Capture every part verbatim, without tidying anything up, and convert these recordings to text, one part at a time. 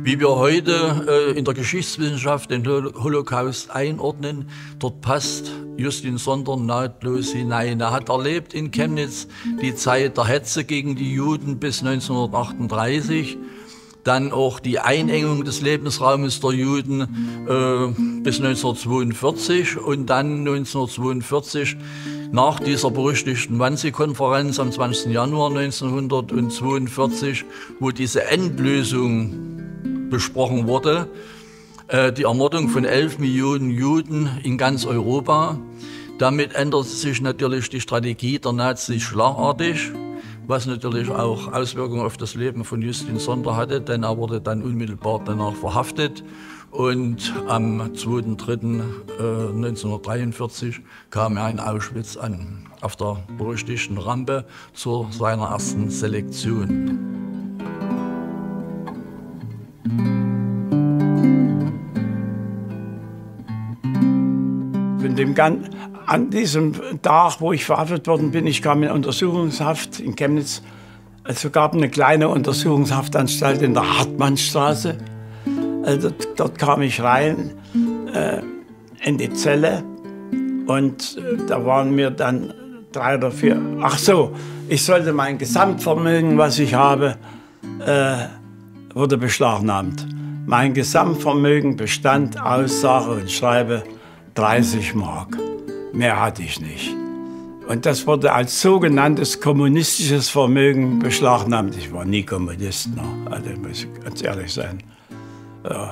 Wie wir heute äh, in der Geschichtswissenschaft den Holocaust einordnen, dort passt Justin Sonder nahtlos hinein. Er hat erlebt in Chemnitz die Zeit der Hetze gegen die Juden bis neunzehnhundertachtunddreißig, dann auch die Einengung des Lebensraumes der Juden äh, bis neunzehnhundertzweiundvierzig und dann neunzehnhundertzweiundvierzig nach dieser berüchtigten Wannsee-Konferenz am zwanzigsten Januar neunzehnhundertzweiundvierzig, wo diese Endlösung besprochen wurde, äh, die Ermordung von elf Millionen Juden in ganz Europa. Damit änderte sich natürlich die Strategie der Nazis schlagartig, was natürlich auch Auswirkungen auf das Leben von Justin Sonder hatte, denn er wurde dann unmittelbar danach verhaftet. Und am zweiten dritten neunzehnhundertdreiundvierzig kam er in Auschwitz an, auf der berüchtigten Rampe zu seiner ersten Selektion. Von dem Gan an diesem Tag, wo ich verhaftet worden bin, ich kam in Untersuchungshaft in Chemnitz. Es gab eine kleine Untersuchungshaftanstalt in der Hartmannstraße. Also dort, dort kam ich rein äh, in die Zelle und äh, da waren mir dann drei oder vier. Ach so, ich sollte mein Gesamtvermögen, was ich habe, äh, wurde beschlagnahmt. Mein Gesamtvermögen bestand aus, sage und schreibe, dreißig Mark. Mehr hatte ich nicht. Und das wurde als sogenanntes kommunistisches Vermögen beschlagnahmt. Ich war nie Kommunist, ne? Also muss ich ganz ehrlich sein. Ja.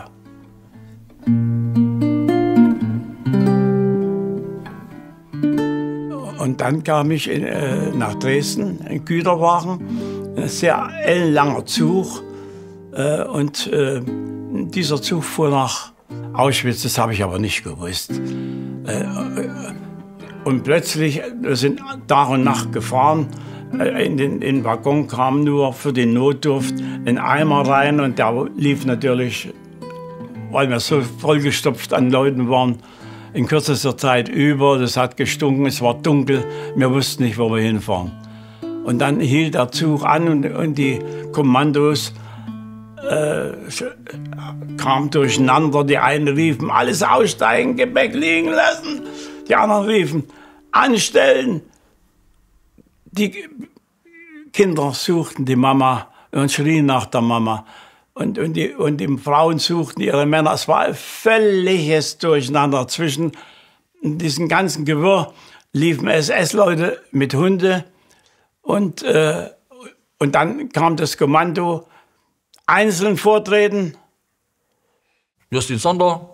Und dann kam ich in, äh, nach Dresden, in Güterwagen, ein sehr ellenlanger Zug. Äh, und äh, dieser Zug fuhr nach Auschwitz, das habe ich aber nicht gewusst. Äh, und plötzlich, wir sind Tag und Nacht gefahren, äh, in, den, in den Waggon kam nur für den Notdurft ein Eimer rein und der lief natürlich, weil wir so vollgestopft an Leuten waren, in kürzester Zeit über. Das hat gestunken, es war dunkel, wir wussten nicht, wo wir hinfahren. Und dann hielt der Zug an und, und die Kommandos äh, kamen durcheinander. Die einen riefen, alles aussteigen, Gepäck liegen lassen. Die anderen riefen, anstellen. Die Kinder suchten die Mama und schrien nach der Mama. Und, und, die, und die Frauen suchten ihre Männer. Es war ein völliges Durcheinander. Zwischen diesem ganzen Gewirr liefen S S-Leute mit Hunde. Und, äh, und dann kam das Kommando, einzeln vortreten. Justin Sonder,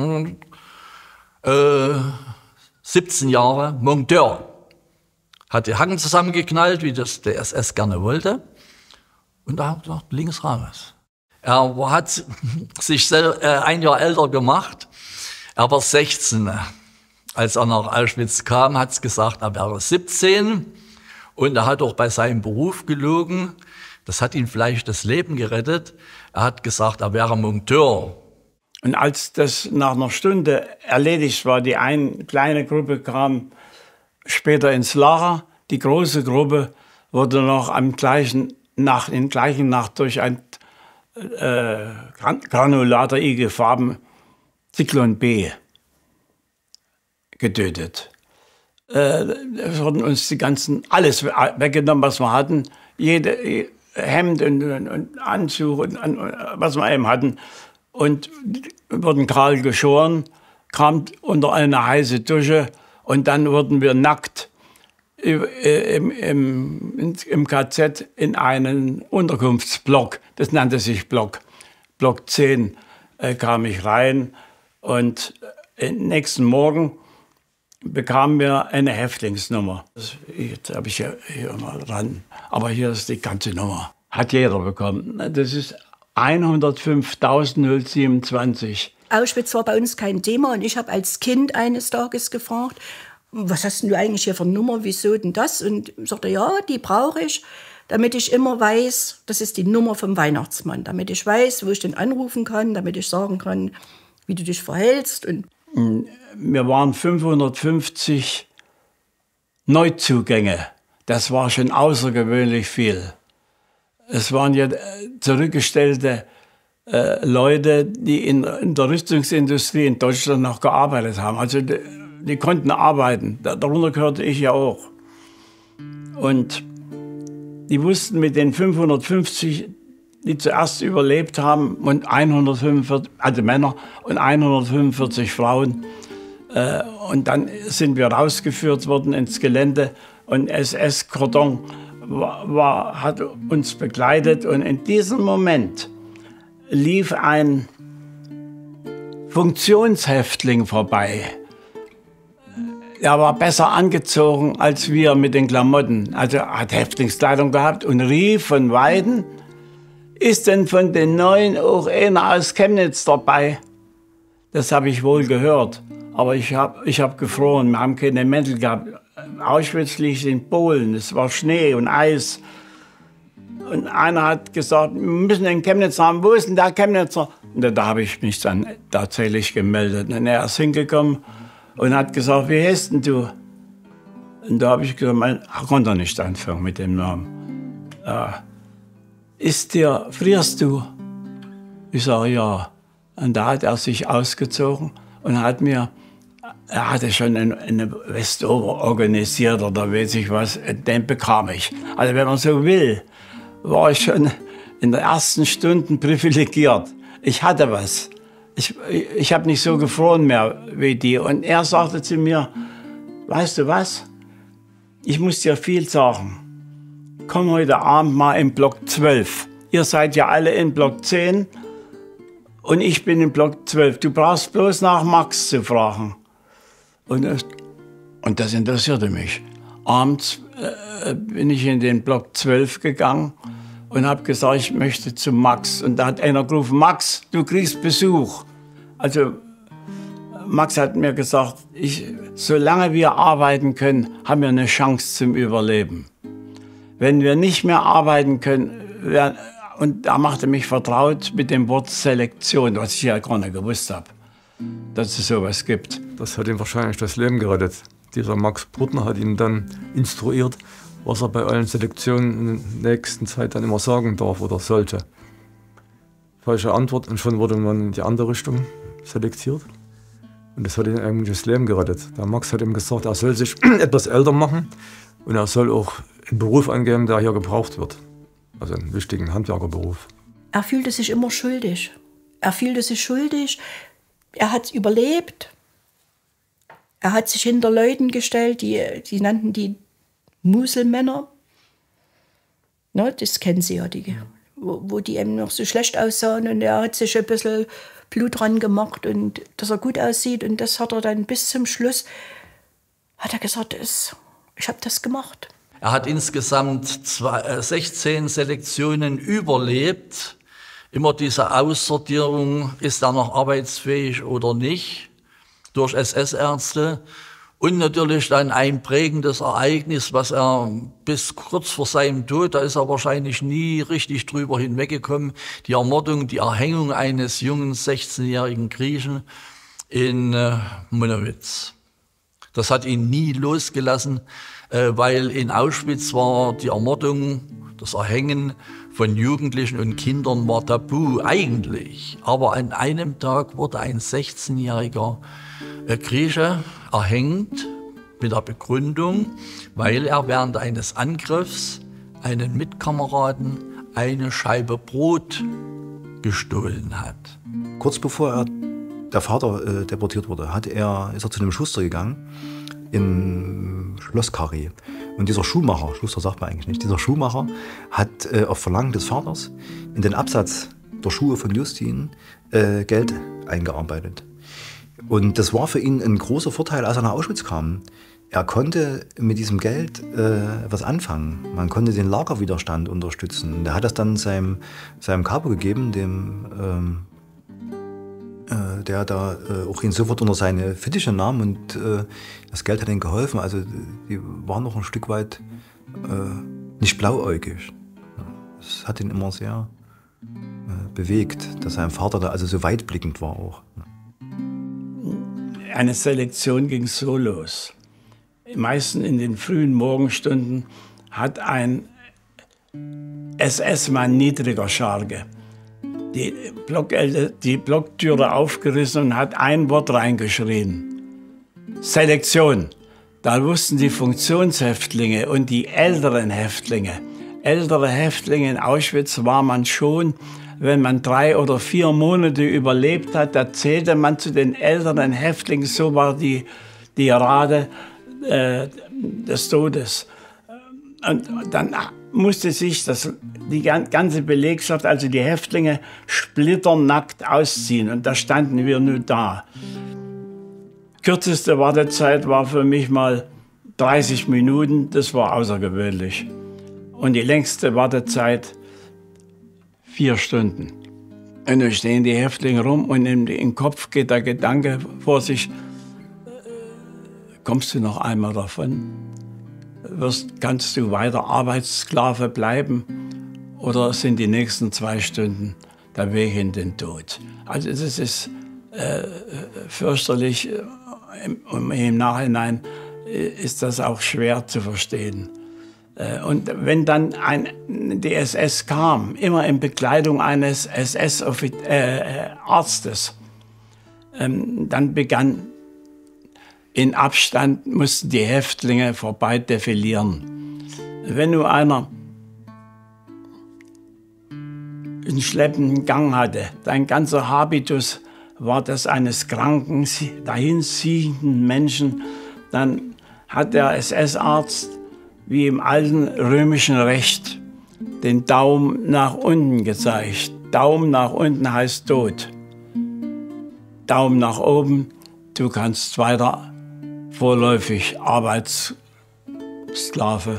äh, siebzehn Jahre, Monteur. Hat die Hacken zusammengeknallt, wie das der S S gerne wollte. Und da hat er gesagt, links raus. Er hat sich selber, äh, ein Jahr älter gemacht. Er war sechzehn. Als er nach Auschwitz kam, hat es gesagt, er wäre siebzehn. Und er hat auch bei seinem Beruf gelogen. Das hat ihm vielleicht das Leben gerettet. Er hat gesagt, er wäre Monteur. Und als das nach einer Stunde erledigt war, die eine kleine Gruppe kam später ins Lager. Die große Gruppe wurde noch am gleichen Nacht, in der gleichen Nacht durch ein äh, Granulator I G-Farben Zyklon B getötet. Äh, es wurden uns die ganzen, alles weggenommen, was wir hatten. Jede Hemd und, und, und Anzug und, und was wir eben hatten. Und wurden kahl geschoren, kam unter eine heiße Dusche und dann wurden wir nackt im, im, im K Z in einen Unterkunftsblock, das nannte sich Block, Block zehn, äh, kam ich rein und äh, nächsten Morgen bekamen wir eine Häftlingsnummer. Das, jetzt habe ich ja hier mal dran, aber hier ist die ganze Nummer. Hat jeder bekommen. Das ist hundertfünftausend siebenundzwanzig. Auschwitz war bei uns kein Thema und ich habe als Kind eines Tages gefragt, was hast denn du eigentlich hier für eine Nummer, wieso denn das? Und sagte, ja, die brauche ich, damit ich immer weiß, das ist die Nummer vom Weihnachtsmann, damit ich weiß, wo ich den anrufen kann, damit ich sagen kann, wie du dich verhältst. Und wir waren fünfhundertfünfzig Neuzugänge. Das war schon außergewöhnlich viel. Es waren ja zurückgestellte äh, Leute, die in, in der Rüstungsindustrie in Deutschland noch gearbeitet haben. Also die, die konnten arbeiten. Darunter gehörte ich ja auch. Und die wussten mit den fünfhundertfünfzig, die zuerst überlebt haben, und hundertfünfundvierzig, also Männer und hundertfünfundvierzig Frauen. Äh, und dann sind wir rausgeführt worden ins Gelände und S S-Kordon war, war, hat uns begleitet. Und in diesem Moment lief ein Funktionshäftling vorbei. Er war besser angezogen als wir mit den Klamotten. Also er hat Häftlingskleidung gehabt und rief von Weiden: Ist denn von den Neuen auch einer aus Chemnitz dabei? Das habe ich wohl gehört, aber ich habe ich hab gefroren, wir haben keine Mäntel gehabt. Auschwitz liegt in Polen, es war Schnee und Eis. Und einer hat gesagt, wir müssen den Chemnitzer haben. Wo ist denn der Chemnitzer? Und da habe ich mich dann tatsächlich gemeldet. Und er ist hingekommen und hat gesagt, wie heißt denn du? Und da habe ich gesagt, er konnte nicht anfangen mit dem Namen. Äh, ist dir, frierst du? Ich sage, ja. Und da hat er sich ausgezogen und hat mir, er hatte schon eine, eine Westover organisiert oder weiß ich was, den bekam ich. Also wenn man so will, war ich schon in den ersten Stunden privilegiert. Ich hatte was. Ich, ich habe nicht so gefroren mehr wie die. Und er sagte zu mir, weißt du was, ich muss dir viel sagen. Komm heute Abend mal in Block zwölf. Ihr seid ja alle in Block zehn und ich bin in Block zwölf. Du brauchst bloß nach Max zu fragen. Und das, und das interessierte mich. Abends äh, bin ich in den Block zwölf gegangen und habe gesagt, ich möchte zu Max. Und da hat einer gerufen, Max, du kriegst Besuch. Also Max hat mir gesagt, ich, solange wir arbeiten können, haben wir eine Chance zum Überleben. Wenn wir nicht mehr arbeiten können, wir, und er machte mich vertraut mit dem Wort Selektion, was ich ja gar nicht gewusst habe, dass es sowas gibt. Das hat ihm wahrscheinlich das Leben gerettet. Dieser Max Brutner hat ihn dann instruiert, was er bei allen Selektionen in der nächsten Zeit dann immer sagen darf oder sollte. Falsche Antwort und schon wurde man in die andere Richtung selektiert. Und das hat ihm eigentlich das Leben gerettet. Der Max hat ihm gesagt, er soll sich etwas älter machen und er soll auch einen Beruf angeben, der hier gebraucht wird. Also einen wichtigen Handwerkerberuf. Er fühlte sich immer schuldig. Er fühlte sich schuldig. Er hat überlebt. Er hat sich hinter Leuten gestellt, die, die nannten die Muselmänner. Ne, das kennen Sie ja, die, wo, wo die eben noch so schlecht aussahen. Und er hat sich ein bisschen Blut dran gemacht, und dass er gut aussieht. Und das hat er dann bis zum Schluss, hat er gesagt, das, ich habe das gemacht. Er hat insgesamt zwei, äh, sechzehn Selektionen überlebt. Immer diese Aussortierung, ist er noch arbeitsfähig oder nicht, durch S S-Ärzte. Und natürlich dann ein prägendes Ereignis, was er bis kurz vor seinem Tod, da ist er wahrscheinlich nie richtig drüber hinweggekommen, die Ermordung, die Erhängung eines jungen sechzehnjährigen Griechen in äh, Monowitz. Das hat ihn nie losgelassen, äh, weil in Auschwitz war die Ermordung, das Erhängen von Jugendlichen und Kindern war tabu eigentlich. Aber an einem Tag wurde ein sechzehnjähriger Grieche erhängt mit der Begründung, weil er während eines Angriffs einen Mitkameraden eine Scheibe Brot gestohlen hat. Kurz bevor er, der Vater äh, deportiert wurde, hat er, ist er zu einem Schuster gegangen in Schloss Carré. Und dieser Schuhmacher, Schuster sagt man eigentlich nicht, dieser Schuhmacher hat äh, auf Verlangen des Vaters in den Absatz der Schuhe von Justin äh, Geld eingearbeitet. Und das war für ihn ein großer Vorteil, als er nach Auschwitz kam. Er konnte mit diesem Geld äh, was anfangen. Man konnte den Lagerwiderstand unterstützen. Er hat das dann seinem, seinem Capo gegeben, dem, ähm, äh, der da äh, auch ihn sofort unter seine Fittiche nahm. Und äh, das Geld hat ihm geholfen. Also die waren noch ein Stück weit äh, nicht blauäugig. Das hat ihn immer sehr äh, bewegt, dass sein Vater da also so weitblickend war auch. Eine Selektion ging so los. Meistens in den frühen Morgenstunden hat ein S S-Mann niedriger Scharge die, Block, die Blocktüre aufgerissen und hat ein Wort reingeschrien. Selektion. Da wussten die Funktionshäftlinge und die älteren Häftlinge. Ältere Häftlinge in Auschwitz war man schon, wenn man drei oder vier Monate überlebt hat, da zählte man zu den älteren Häftlingen. So war die, die Rate äh, des Todes. Und dann musste sich das, die ganze Belegschaft, also die Häftlinge, splitternackt ausziehen. Und da standen wir nun da. Kürzeste Wartezeit war für mich mal dreißig Minuten. Das war außergewöhnlich. Und die längste Wartezeit vier Stunden. Und da stehen die Häftlinge rum und in den Kopf geht der Gedanke vor sich, kommst du noch einmal davon? Wirst, kannst du weiter Arbeitssklave bleiben oder sind die nächsten zwei Stunden der Weg in den Tod? Also das ist äh, fürchterlich. Im, im Nachhinein ist das auch schwer zu verstehen. Und wenn dann ein, die S S kam, immer in Bekleidung eines S S-Arztes, äh, ähm, dann begann in Abstand, mussten die Häftlinge vorbei defilieren. Wenn nur einer einen schleppenden Gang hatte, dein ganzer Habitus war das eines kranken, dahinziehenden Menschen, dann hat der S S-Arzt wie im alten römischen Recht den Daumen nach unten gezeigt. Daumen nach unten heißt Tod. Daumen nach oben, du kannst weiter vorläufig Arbeitssklave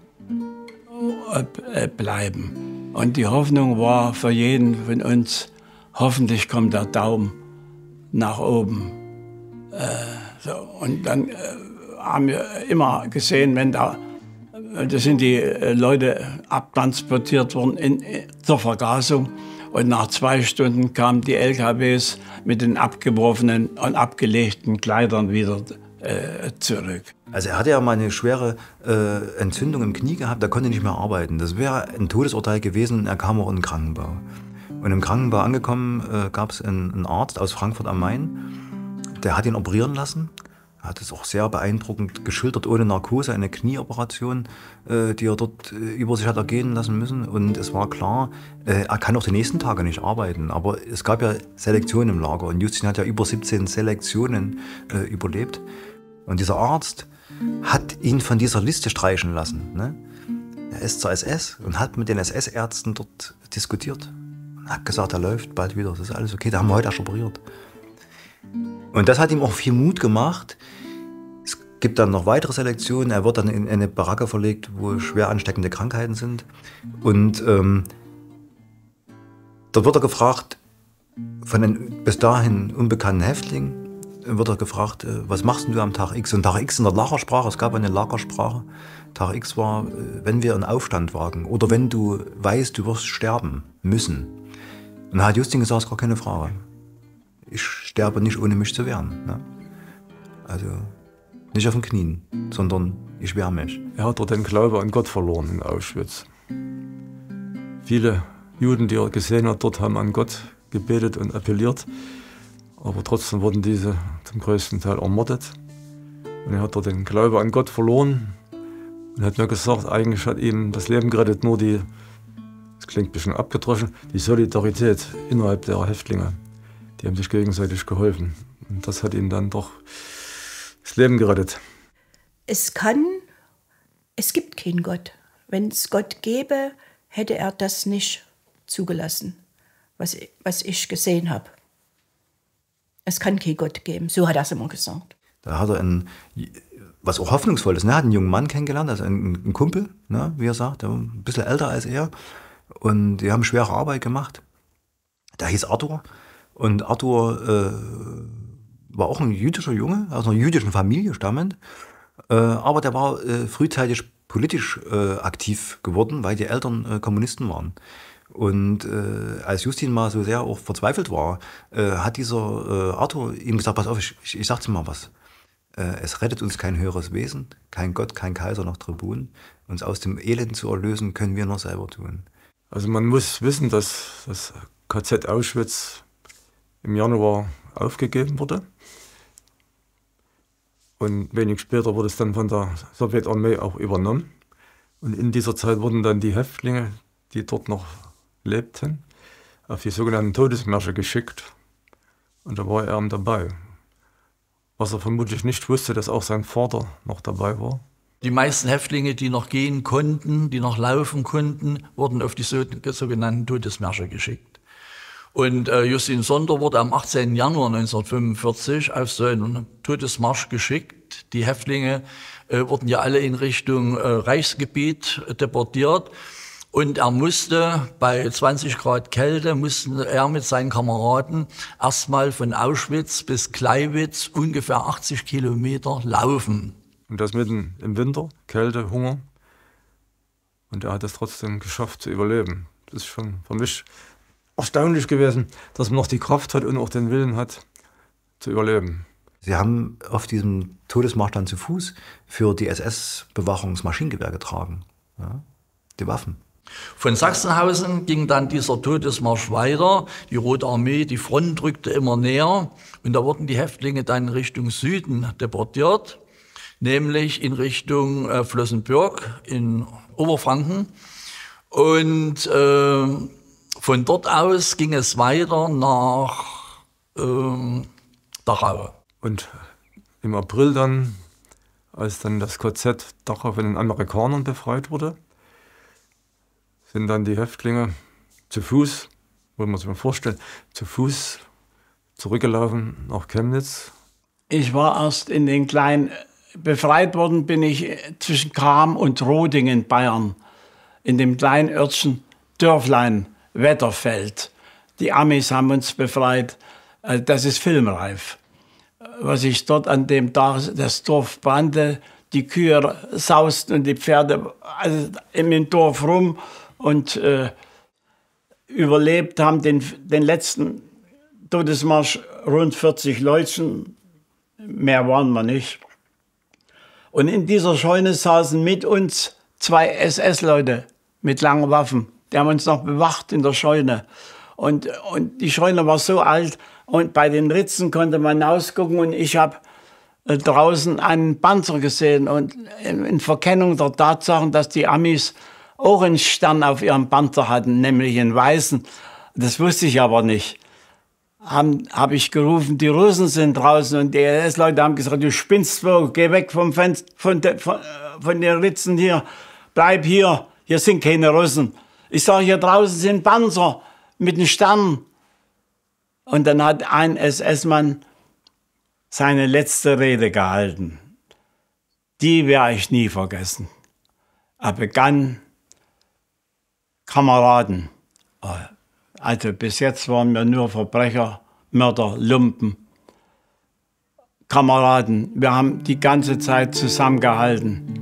bleiben. Und die Hoffnung war für jeden von uns, hoffentlich kommt der Daumen nach oben. Äh, so. Und dann äh, haben wir immer gesehen, wenn da Da sind die Leute abtransportiert worden in, zur Vergasung. Und nach zwei Stunden kamen die L K Ws mit den abgeworfenen und abgelegten Kleidern wieder äh, zurück. Also er hatte ja mal eine schwere äh, Entzündung im Knie gehabt, er konnte nicht mehr arbeiten. Das wäre ein Todesurteil gewesen, er kam auch in den Krankenbau. Und im Krankenbau angekommen äh, gab es einen, einen Arzt aus Frankfurt am Main, der hat ihn operieren lassen. Er hat es auch sehr beeindruckend geschildert, ohne Narkose, eine Knieoperation, äh, die er dort äh, über sich hat ergehen lassen müssen. Und es war klar, äh, er kann auch die nächsten Tage nicht arbeiten. Aber es gab ja Selektion im Lager und Justin hat ja über siebzehn Selektionen äh, überlebt. Und dieser Arzt hat ihn von dieser Liste streichen lassen. Ne? Er ist zur S S und hat mit den S S-Ärzten dort diskutiert. Und hat gesagt, er läuft bald wieder, das ist alles okay, da haben wir heute erst operiert. Und das hat ihm auch viel Mut gemacht. Es gibt dann noch weitere Selektionen. Er wird dann in eine Baracke verlegt, wo schwer ansteckende Krankheiten sind. Und ähm, dort wird er gefragt, von einem bis dahin unbekannten Häftling, wird er gefragt, was machst du am Tag X? Und Tag X in der Lagersprache, es gab eine Lagersprache. Tag X war, wenn wir einen Aufstand wagen oder wenn du weißt, du wirst sterben müssen. Und da hat Justin gesagt, ist gar keine Frage. Ich sterbe nicht, ohne mich zu wehren. Ne? Also nicht auf den Knien, sondern ich wehre mich. Er hat dort den Glaube an Gott verloren in Auschwitz. Viele Juden, die er gesehen hat, dort haben an Gott gebetet und appelliert. Aber trotzdem wurden diese zum größten Teil ermordet. Und er hat dort den Glaube an Gott verloren und hat mir gesagt, eigentlich hat ihm das Leben gerettet nur die, das klingt ein bisschen abgedroschen, die Solidarität innerhalb der Häftlinge. Die haben sich gegenseitig geholfen. Und das hat ihnen dann doch das Leben gerettet. Es kann, es gibt keinen Gott. Wenn es Gott gäbe, hätte er das nicht zugelassen, was, was ich gesehen habe. Es kann keinen Gott geben, so hat er es immer gesagt. Da hat er einen, was auch hoffnungsvoll ist, ne? Er hat einen jungen Mann kennengelernt, also einen, einen Kumpel, ne? Wie er sagt, der war ein bisschen älter als er. Und die haben schwere Arbeit gemacht. Der hieß Arthur. Und Arthur äh, war auch ein jüdischer Junge, aus einer jüdischen Familie stammend. Äh, aber der war äh, frühzeitig politisch äh, aktiv geworden, weil die Eltern äh, Kommunisten waren. Und äh, als Justin mal so sehr auch verzweifelt war, äh, hat dieser äh, Arthur ihm gesagt, pass auf, ich, ich, ich sag dir mal was. Äh, es rettet uns kein höheres Wesen, kein Gott, kein Kaiser noch Tribun. Uns aus dem Elend zu erlösen, können wir nur selber tun. Also man muss wissen, dass das K Z Auschwitz im Januar aufgegeben wurde. Und wenig später wurde es dann von der Sowjetarmee auch übernommen. Und in dieser Zeit wurden dann die Häftlinge, die dort noch lebten, auf die sogenannten Todesmärsche geschickt. Und da war er dabei. Was er vermutlich nicht wusste, dass auch sein Vater noch dabei war. Die meisten Häftlinge, die noch gehen konnten, die noch laufen konnten, wurden auf die sogenannten Todesmärsche geschickt. Und äh, Justin Sonder wurde am achtzehnten Januar neunzehnhundertfünfundvierzig auf so einen Todesmarsch geschickt. Die Häftlinge äh, wurden ja alle in Richtung äh, Reichsgebiet deportiert. Und er musste bei zwanzig Grad Kälte, mussten er mit seinen Kameraden erstmal von Auschwitz bis Gleiwitz ungefähr achtzig Kilometer laufen. Und das mitten im Winter, Kälte, Hunger. Und er hat es trotzdem geschafft zu überleben. Das ist schon für mich erstaunlich gewesen, dass man noch die Kraft hat und auch den Willen hat, zu überleben. Sie haben auf diesem Todesmarsch dann zu Fuß für die S S-Bewachung das Maschinengewehr getragen, ja, die Waffen. Von Sachsenhausen ging dann dieser Todesmarsch weiter. Die Rote Armee, die Front rückte immer näher. Und da wurden die Häftlinge dann Richtung Süden deportiert, nämlich in Richtung äh, Flossenbürg in Oberfranken. Und äh, von dort aus ging es weiter nach äh, Dachau. Und im April dann, als dann das K Z Dachau von den Amerikanern befreit wurde, sind dann die Häftlinge zu Fuß, muss man sich mal vorstellen, zu Fuß zurückgelaufen nach Chemnitz. Ich war erst in den kleinen, befreit worden bin ich zwischen Cham und Rodingen, Bayern, in dem kleinen Örtchen Dörflein, Wetterfeld. Die Amis haben uns befreit, das ist filmreif. Was ich dort an dem Tag, das Dorf brannte, die Kühe sausten und die Pferde also im Dorf rum und äh, überlebt haben den, den letzten Todesmarsch rund vierzig Leutchen, mehr waren wir nicht. Und in dieser Scheune saßen mit uns zwei S S-Leute mit langen Waffen. Die haben uns noch bewacht in der Scheune. Und, und die Scheune war so alt und bei den Ritzen konnte man ausgucken und ich habe äh, draußen einen Panzer gesehen und in, in Verkennung der Tatsachen, dass die Amis auch einen Stern auf ihrem Panzer hatten, nämlich einen weißen. Das wusste ich aber nicht. Habe hab ich gerufen, die Russen sind draußen und die S S-Leute haben gesagt, du spinnst wo, geh weg vom Fenster, von, de, von, von den Ritzen hier, bleib hier, hier sind keine Russen. Ich sage, hier draußen sind Panzer mit einem Stern. Und dann hat ein S S-Mann seine letzte Rede gehalten. Die werde ich nie vergessen. Er begann, Kameraden, also bis jetzt waren wir nur Verbrecher, Mörder, Lumpen. Kameraden, wir haben die ganze Zeit zusammengehalten.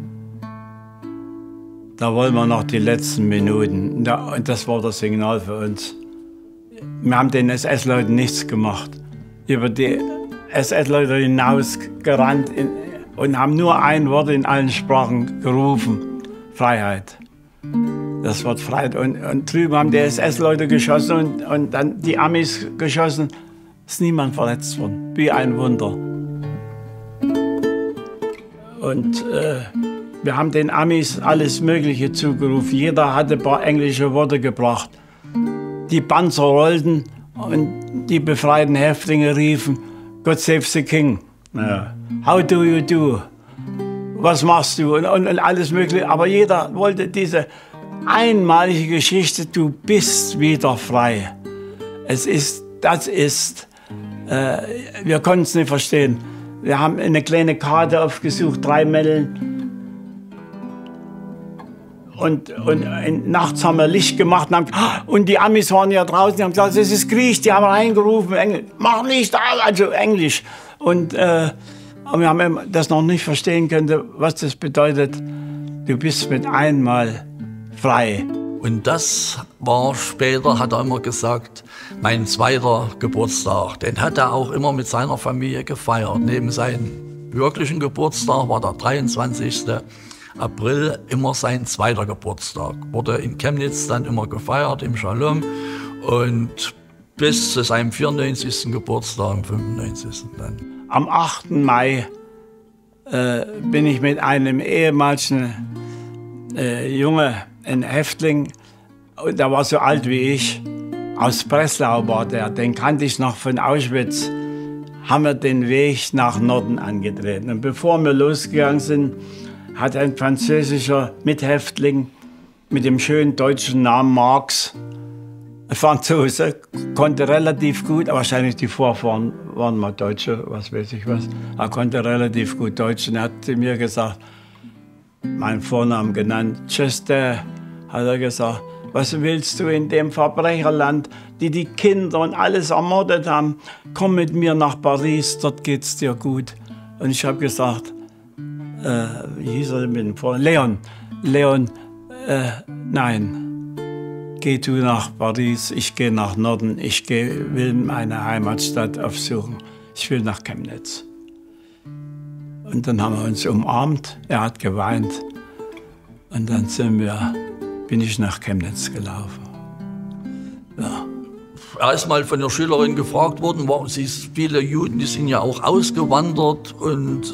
Da wollen wir noch die letzten Minuten. Und das war das Signal für uns. Wir haben den S S-Leuten nichts gemacht. Über die S S-Leute hinaus gerannt und haben nur ein Wort in allen Sprachen gerufen. Freiheit. Das Wort Freiheit. Und, und drüben haben die S S-Leute geschossen und, und dann die Amis geschossen. Ist niemand verletzt worden. Wie ein Wunder. Und äh, wir haben den Amis alles Mögliche zugerufen. Jeder hatte ein paar englische Worte gebracht. Die Panzer rollten und die befreiten Häftlinge riefen, God save the King. Ja. How do you do? Was machst du? Und, und, und alles Mögliche. Aber jeder wollte diese einmalige Geschichte, du bist wieder frei. Es ist, das ist, äh, wir konnten es nicht verstehen. Wir haben eine kleine Karte aufgesucht, drei Meilen. Und, und, und nachts haben wir Licht gemacht und, haben, und die Amis waren ja draußen, die haben gesagt, es ist Krieg, die haben reingerufen, Englisch, mach Licht, also Englisch. Und äh, wir haben das noch nicht verstehen können, was das bedeutet. Du bist mit einmal frei. Und das war später, hat er immer gesagt, mein zweiter Geburtstag. Den hat er auch immer mit seiner Familie gefeiert. Neben seinem wirklichen Geburtstag war der dreiundzwanzigste April immer sein zweiter Geburtstag. Wurde in Chemnitz dann immer gefeiert, im Shalom. Und bis zu seinem vierundneunzigsten Geburtstag, am fünfundneunzigsten Dann. Am achten Mai äh, bin ich mit einem ehemaligen äh, Junge, ein Häftling, und der war so alt wie ich, aus Breslau war der, den kannte ich noch von Auschwitz, haben wir den Weg nach Norden angetreten. Und bevor wir losgegangen sind, hat ein französischer Mithäftling mit dem schönen deutschen Namen Marx, ein Franzose, konnte relativ gut, wahrscheinlich die Vorfahren waren mal Deutsche, was weiß ich was, er konnte relativ gut Deutsch und er hat zu mir gesagt, meinen Vornamen genannt, Chester, hat er gesagt, was willst du in dem Verbrecherland, die die Kinder und alles ermordet haben? Komm mit mir nach Paris, dort geht's dir gut. Und ich habe gesagt, äh, wie hieß er mit dem Vornamen? Leon, Leon, äh, nein, geh du nach Paris, ich gehe nach Norden, ich geh, will meine Heimatstadt aufsuchen, ich will nach Chemnitz. Und dann haben wir uns umarmt, er hat geweint und dann sind wir, bin ich nach Chemnitz gelaufen. Ja. Er ist mal von der Schülerin gefragt worden, warum sie, viele Juden, die sind ja auch ausgewandert, und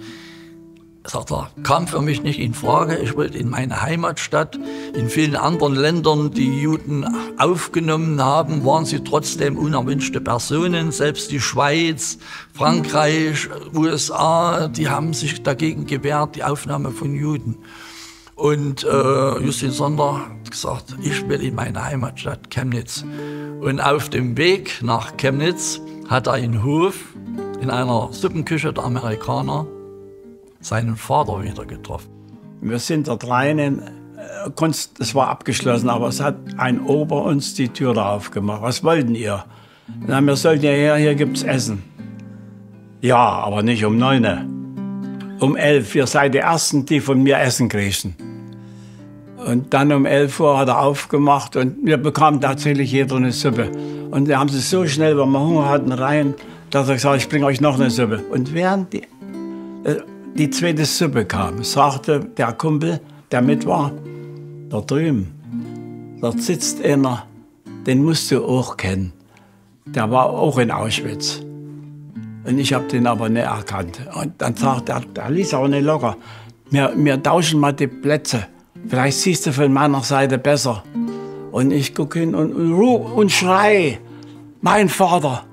sagt er, kam für mich nicht in Frage. Ich wollte in meine Heimatstadt. In vielen anderen Ländern, die Juden aufgenommen haben, waren sie trotzdem unerwünschte Personen. Selbst die Schweiz, Frankreich, U S A, die haben sich dagegen gewehrt, die Aufnahme von Juden. Und äh, Justin Sonder hat gesagt, ich will in meine Heimatstadt Chemnitz. Und auf dem Weg nach Chemnitz hat er in Hof, in einer Suppenküche der Amerikaner, seinen Vater wieder getroffen. Wir sind dort rein, in, es war abgeschlossen, aber es hat ein Ober uns die Tür da aufgemacht. Was wollten ihr? Na, wir sollten ja her, hier gibt's Essen. Ja, aber nicht um neun. Um elf, ihr seid die Ersten, die von mir Essen kriegen. Und dann um elf Uhr hat er aufgemacht und wir bekamen tatsächlich jeder eine Suppe. Und wir haben sie so schnell, weil wir Hunger hatten, rein, dass er gesagt hat, ich bringe euch noch eine Suppe. Und während die, die zweite Suppe kam, sagte der Kumpel, der mit war, da drüben, dort sitzt einer, den musst du auch kennen. Der war auch in Auschwitz. Und ich habe den aber nicht erkannt. Und dann sagt er, der ließ auch nicht locker. Wir, wir tauschen mal die Plätze. Vielleicht siehst du von meiner Seite besser. Und ich gucke hin und, und, und schrei, mein Vater.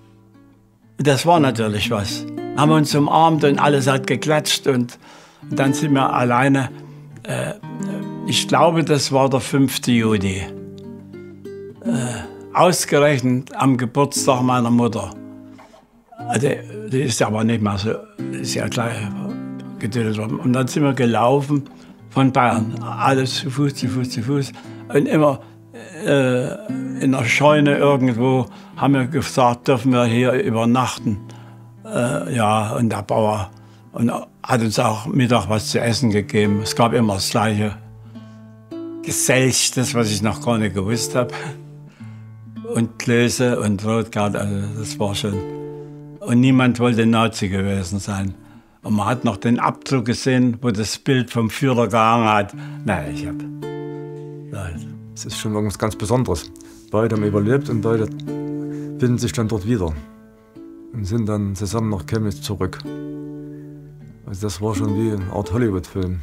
Das war natürlich was. Haben wir uns umarmt und alles hat geklatscht. Und, und dann sind wir alleine. Äh, ich glaube, das war der fünfte Juni. Äh, ausgerechnet am Geburtstag meiner Mutter. Also, die ist aber nicht mehr so, ist ja gleich getötet worden. Und dann sind wir gelaufen von Bayern, alles zu Fuß, zu Fuß, zu Fuß. Und immer äh, in der Scheune irgendwo haben wir gesagt, dürfen wir hier übernachten. Äh, ja, und der Bauer und hat uns auch Mittag was zu essen gegeben. Es gab immer das gleiche Geselch, das, was ich noch gar nicht gewusst habe. Und Klöße und Rotkraut, also das war schon. Und niemand wollte Nazi gewesen sein. Und man hat noch den Abdruck gesehen, wo das Bild vom Führer gehangen hat. Nein, ich hab. Nein. Es ist schon irgendwas ganz Besonderes. Beide haben überlebt und beide finden sich dann dort wieder. Und sind dann zusammen nach Chemnitz zurück. Also das war schon wie eine Art Hollywood-Film.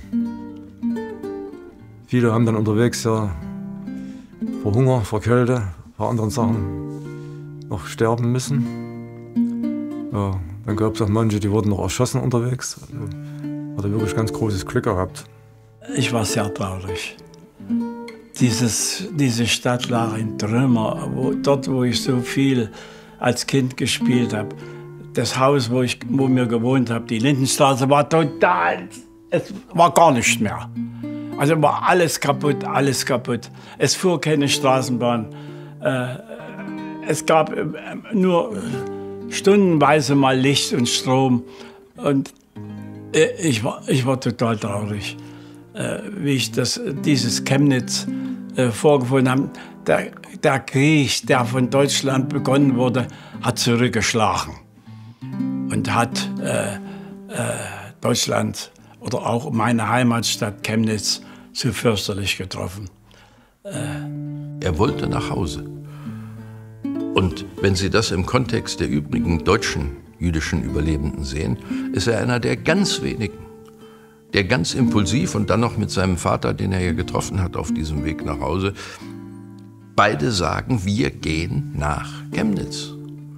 Viele haben dann unterwegs ja vor Hunger, vor Kälte, vor anderen Sachen noch sterben müssen. Ja, dann gab es auch manche, die wurden noch erschossen unterwegs. Also, hat er wirklich ganz großes Glück gehabt. Ich war sehr traurig. Dieses, diese Stadt lag in Trümmer, wo, dort, wo ich so viel als Kind gespielt habe. Das Haus, wo, ich, wo wir gewohnt haben, die Lindenstraße, war total, es war gar nichts mehr. Also war alles kaputt, alles kaputt. Es fuhr keine Straßenbahn. Äh, es gab äh, nur stundenweise mal Licht und Strom. Und äh, ich, war, ich war total traurig, äh, wie ich das, dieses Chemnitz äh, vorgefunden habe. Der, der Krieg, der von Deutschland begonnen wurde, hat zurückgeschlagen und hat äh, äh, Deutschland oder auch meine Heimatstadt Chemnitz so fürchterlich getroffen. Er wollte nach Hause. Und wenn Sie das im Kontext der übrigen deutschen jüdischen Überlebenden sehen, ist er einer der ganz wenigen, der ganz impulsiv und dann noch mit seinem Vater, den er ja getroffen hat auf diesem Weg nach Hause, beide sagen, wir gehen nach Chemnitz.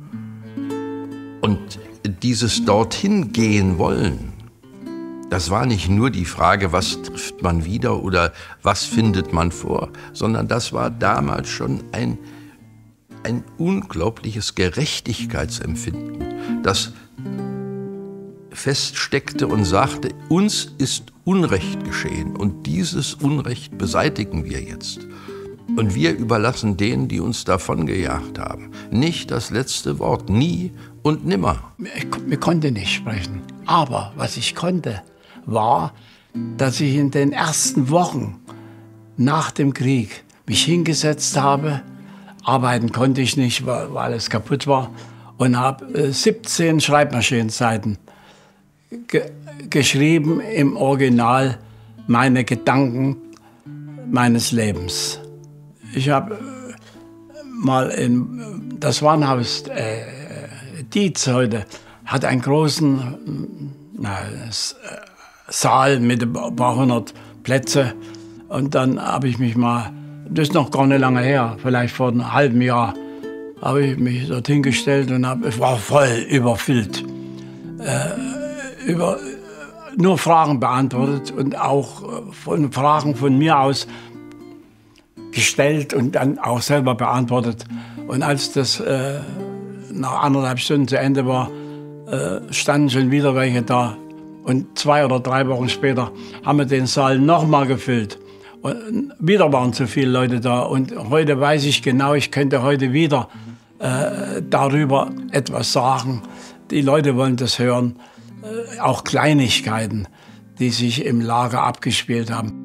Und dieses dorthin gehen wollen, das war nicht nur die Frage, was trifft man wieder oder was findet man vor, sondern das war damals schon ein, ein unglaubliches Gerechtigkeitsempfinden, das feststeckte und sagte, uns ist Unrecht geschehen und dieses Unrecht beseitigen wir jetzt. Und wir überlassen denen, die uns davongejagt haben, nicht das letzte Wort, nie und nimmer. Ich, ich konnte nicht sprechen, aber was ich konnte, war, dass ich in den ersten Wochen nach dem Krieg mich hingesetzt habe. Arbeiten konnte ich nicht, weil, weil alles kaputt war. Und habe äh, siebzehn Schreibmaschinenseiten ge geschrieben im Original, meine Gedanken meines Lebens. Ich habe äh, mal in das Warenhaus äh, Dietz heute, hat einen großen na, Saal mit ein paar hundert Plätze. Und dann habe ich mich mal, das ist noch gar nicht lange her, vielleicht vor einem halben Jahr, habe ich mich dorthin gestellt und hab, es war voll überfüllt. Äh, über, nur Fragen beantwortet und auch von Fragen von mir aus gestellt und dann auch selber beantwortet. Und als das äh, nach anderthalb Stunden zu Ende war, äh, standen schon wieder welche da. Und zwei oder drei Wochen später haben wir den Saal nochmal gefüllt. Und wieder waren zu viele Leute da. Und heute weiß ich genau, ich könnte heute wieder äh, darüber etwas sagen. Die Leute wollen das hören. Äh, auch Kleinigkeiten, die sich im Lager abgespielt haben.